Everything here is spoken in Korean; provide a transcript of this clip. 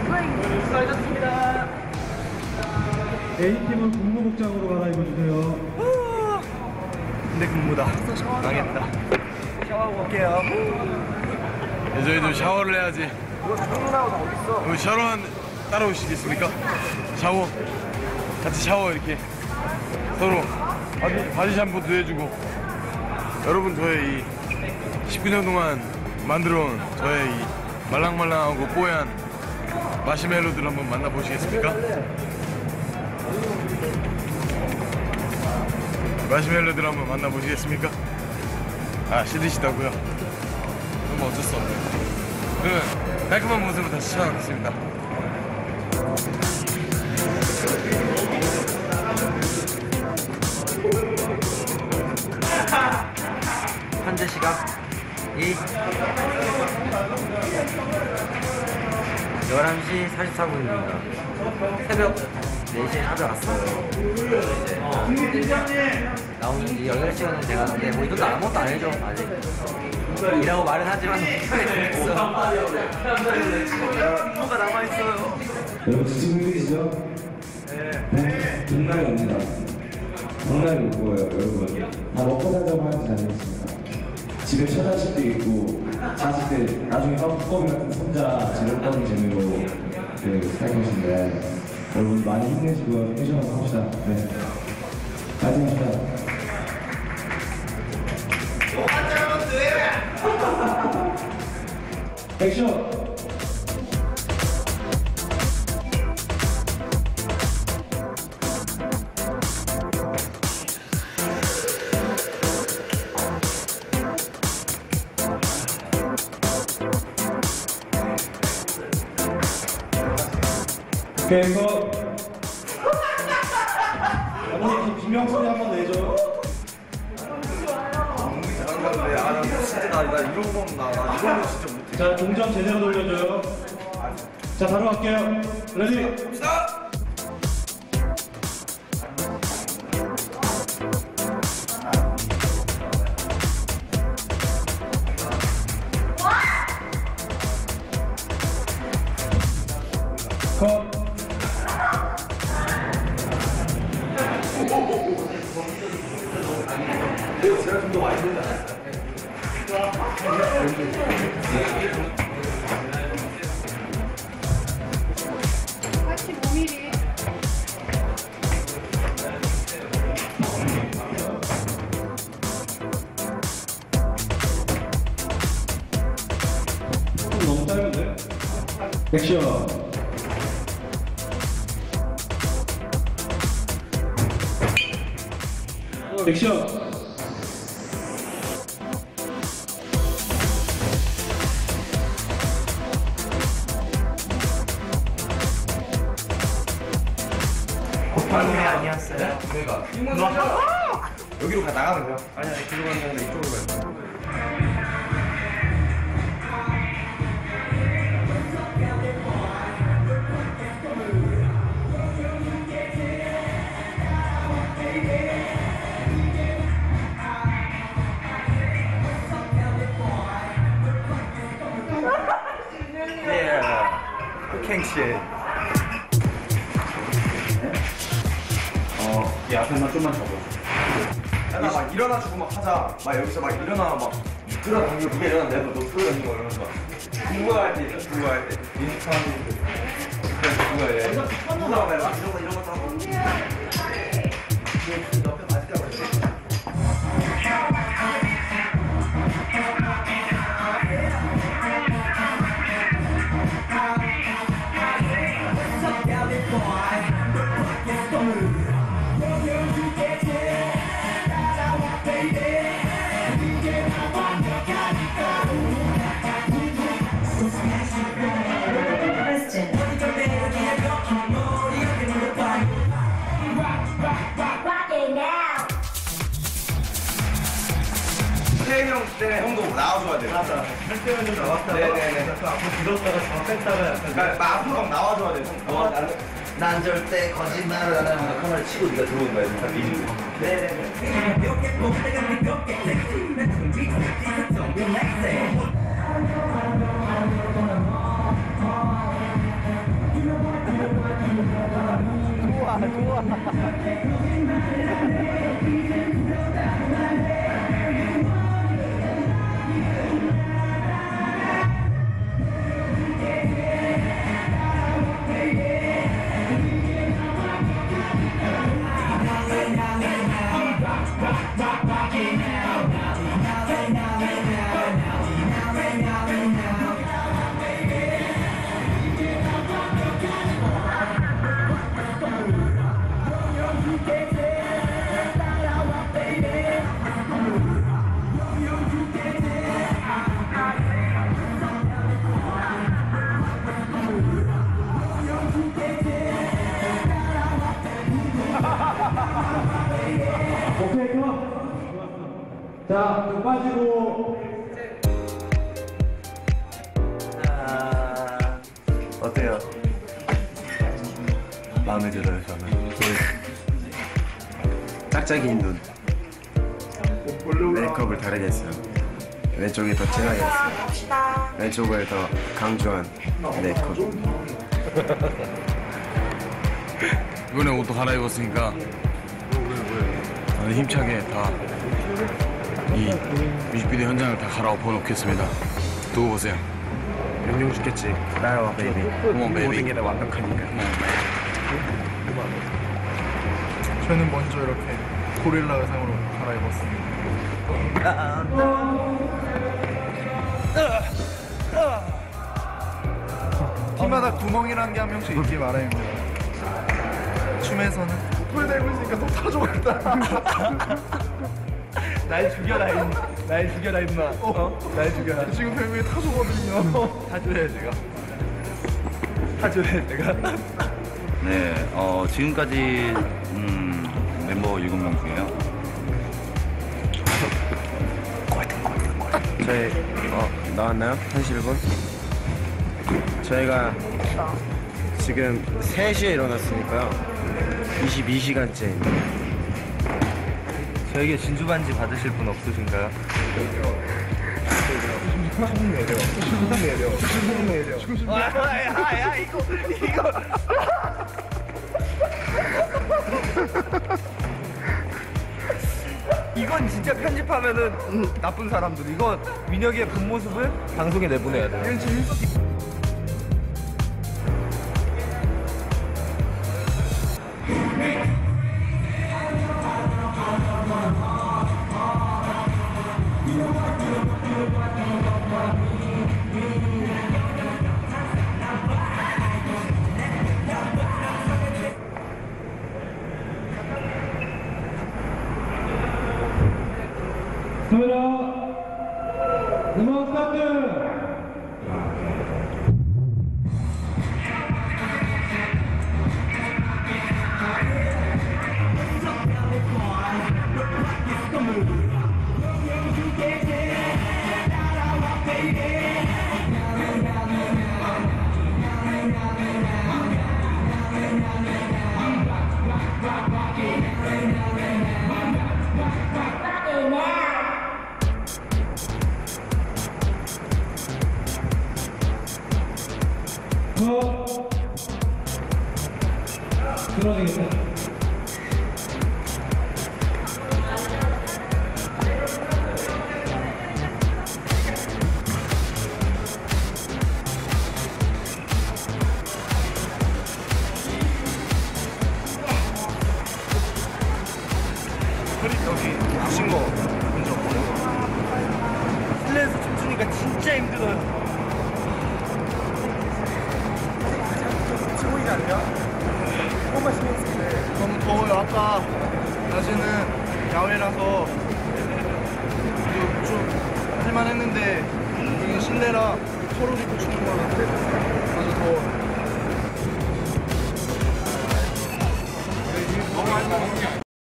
수고하셨습니다. A팀은 군무복장으로 갈아입어주세요. 근데 근무다. 망했다. 샤워하고 올게요. 저희도 샤워를 해야지. 이거 정문하고 어딨어? 우리 샤워한 따라오시겠습니까? 샤워. 같이 샤워 이렇게 서로 바디 샴푸도 해주고. 여러분 저의 이 19년 동안 만들어온 저의 이 말랑말랑하고 뽀얀 마시멜로들 한번 만나보시겠습니까? 마시멜로들 한번 만나보시겠습니까? 아 싫으시다고요? 그럼 어쩔 수 없네요. 그러면 깔끔한 모습으로 다시 찾아뵙겠습니다. 현재 시각 11시 44분입니다. 새벽 4시에 찾아왔어요. 이제 나오는 지 8시간은 돼가는데 뭐 이것도 아무것도 안 해줘 아직. 이라고 말은 하지만 뭐가 남아있어요. 여러분 지금 힘드시죠? 네. 정말 옵니다. 정말 무거워요, 여러분. 다 먹고 살자고 하지 않으셨습니까? 집에 처자식도 있고, 자식들 나중에 떡거미 같은 손자 재롱떡이 재미로 살 것인데, 여러분 많이 힘내시고요. 텐션 한번 합시다. 네. 파이팅 합시다. 액션! 그래서 아버님 비명소리 한번 내줘. 나 이런 건 이런 거 진짜 못해. 자, 동전 제대로 돌려줘요. 자, 바로 갈게요. 레디. 컷. 제가 좀 더 많이 된다. 너무 짧은데? 액션. 액션. 방금이 아니었어요? 여기로 나가면 돼요. 아니야, 길로 가는 게 아니라 이쪽으로 가야 돼. 캥시. 이 앞에만 좀만 잡아. 나 막 일어나주고 막 하자. 막 여기서 막 일어나 막 끌어당기고 누가 일어났는데 너도 끌어당기고 막 이러면서 누구할 때 있죠? 누구할 때 인스타하는 누구야 얘 누구랑 내가 이런 것도 하고 옆에 맛있게 하고 있지. 태형 때 형도 나와줘야 돼. 맞아. 할 때는 좀 나왔다가. 네네네. 앞으로 들었다가 저 뺐다가 약간. 그러니까 앞으로 막 나와줘야 돼. 난 절대 거짓말을 안 하면 카메라 치고 네가 들어오는 거야. 다 비리고. 네네네. 오케이, 그럼. 자, 좀 빠지고. 어때요? 마음에 들어요, 저는. 짝짝이인 눈. 메이크업을 다르게 했어요. 왼쪽이 더 진하게 했어요. 왼쪽을 더 강조한 메이크업. 이번에 옷도 갈아입었으니까 힘차게 다 이 뮤직비디오 현장을 다 갈아엎어 놓겠습니다. 두고 보세요. 명령 죽겠지. 따라와 베이비. 모든 게 다 완벽하니까. 저는 먼저 이렇게 고릴라 의상으로 갈아입었습니다. 팀마다 구멍이란 게 한 명씩 있기 마련입니다. 춤에서는 불 들고 있으니까 또 타줘야겠다. 날 죽여라 임마. 날 죽여라. 지금 벨벳 타줘거든요. 타줘야 제가. 타줘야 제가. 네, 지금까지 멤버 7명 중에요. 저희 나왔나요? 현실군? 저희가 지금 3시에 일어났으니까요. 22시간째입니다. 저에게 진주 반지 받으실 분 없으신가요? 야 이거 이건 진짜 편집하면은 나쁜 사람들. 이건 민혁이의 본 모습을 방송에 내보내야 돼. 이건 재밌어. 카메라 음악 스타트. 들어주겠다. 여기 친구 먼저 실내에서 춤추니까 진짜 힘들어요. 너무 더워요. 아까 낮에는 야외라서 좀 할만했는데 여기는 실내라 서로 입고 추는 거라 아주 더워요. 너무 할만한 게 아니야.